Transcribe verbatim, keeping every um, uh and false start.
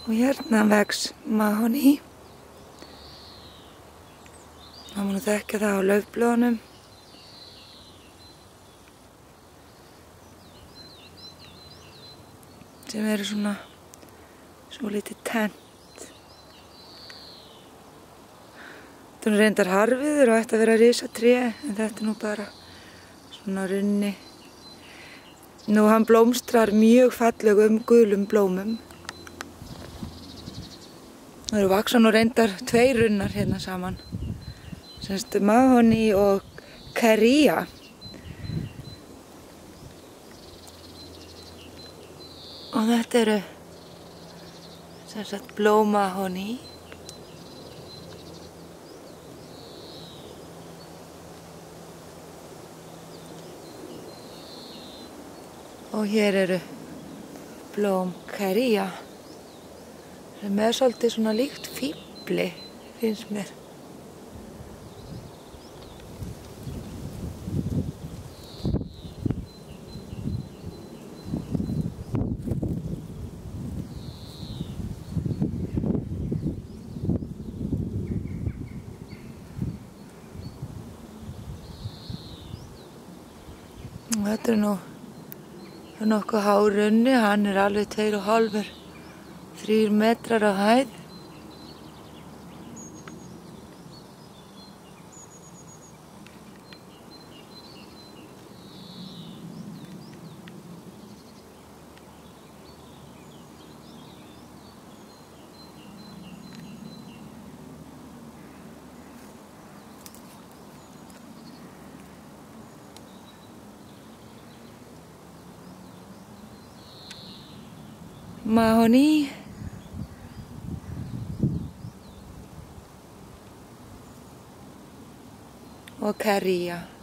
Og hérna vex mahóní. Það má nú þekkja það á laufblöðunum. Sem eru svona svo litið tent. Þetta er reyndar harfiður og ætti að vera risatré, en þetta er nú bara svona runni. Nú hann blómstrar mjög fallegum gulum blómum. Það eru vaksa nú reyndar tveir runnar hérna saman. Semst mahóní og caria. Og þetta eru semst blómahóní. Og hér eru blóm caria. Sem er svolítið svona líkt fífli, finnst mér. Þetta er nú nokkuð hár runni, hann er alveg tveir og hálfur, þrír metrar á hæð. Mahóní og caria.